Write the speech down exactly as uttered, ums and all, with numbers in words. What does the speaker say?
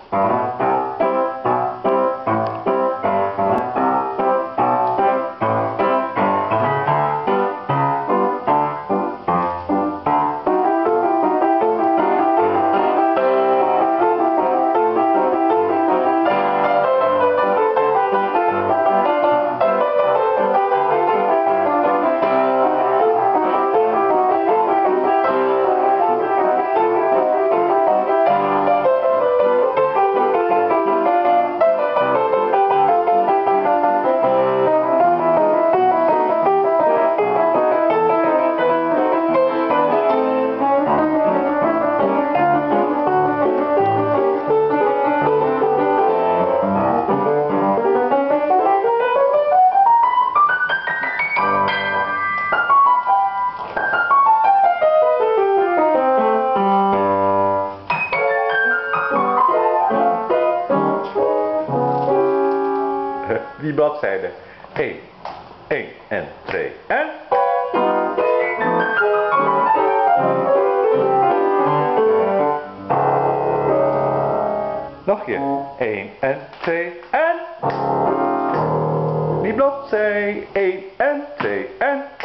Die bladzijde. één, één en twee en... Nog een keer. één en twee en... Die bladzij. één en twee en...